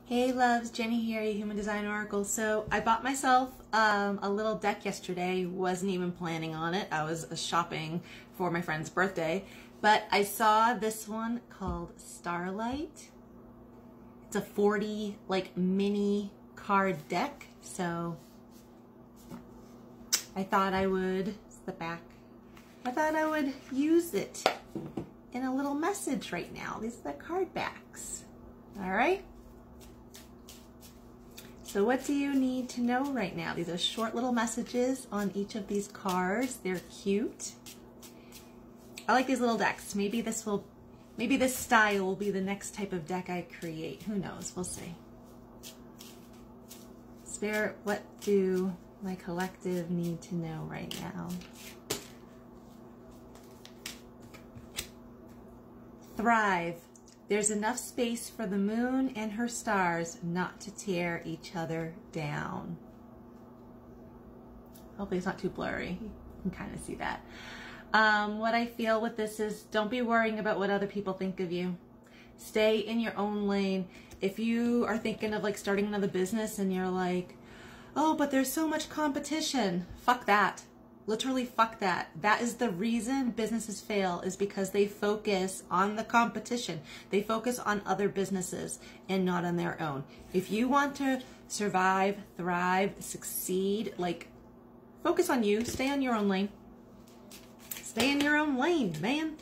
Hey loves, Jenny here, your Human Design Oracle. So I bought myself a little deck yesterday. Wasn't even planning on it. I was shopping for my friend's birthday, but I saw this one called Starlight. It's a 40 mini card deck. So I thought I would, it's the back. I thought I would use it in a little message right now. These are the card backs. All right. So what do you need to know right now? These are short little messages on each of these cards. They're cute. I like these little decks. Maybe this style will be the next type of deck I create. Who knows? We'll see. Spirit, what do my collective need to know right now? Thrive. There's enough space for the moon and her stars not to tear each other down. Hopefully it's not too blurry. You can kind of see that. What I feel with this is don't be worrying about what other people think of you. Stay in your own lane. If you are thinking of starting another business and you're like, oh, but there's so much competition. Fuck that. Literally fuck that. That is the reason businesses fail, is because they focus on the competition. They focus on other businesses and not on their own. If you want to survive, thrive, succeed, focus on you. Stay on your own lane. Stay in your own lane, man.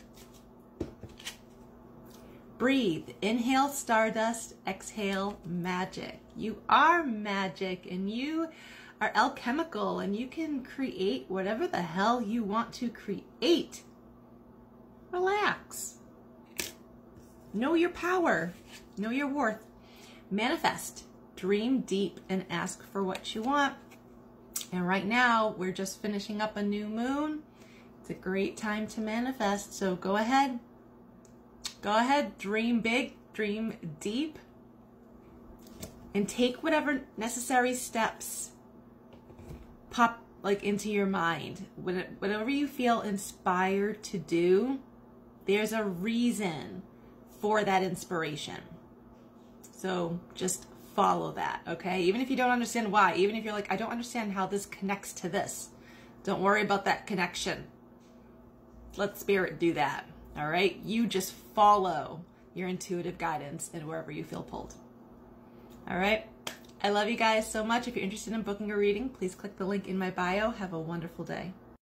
Breathe. Inhale stardust. Exhale magic. You are magic and you are alchemical, and you can create whatever the hell you want to create. Relax. Know your power. Know your worth. Manifest. Dream deep and ask for what you want. And right now, we're just finishing up a new moon. It's a great time to manifest, so go ahead. Go ahead, dream big, dream deep, and take whatever necessary steps pop into your mind. Whatever you feel inspired to do, there's a reason for that inspiration. So just follow that, okay? Even if you don't understand why, even if you're like, I don't understand how this connects to this, don't worry about that connection. Let Spirit do that, all right? You just follow your intuitive guidance and wherever you feel pulled, all right? I love you guys so much. If you're interested in booking a reading, please click the link in my bio. Have a wonderful day.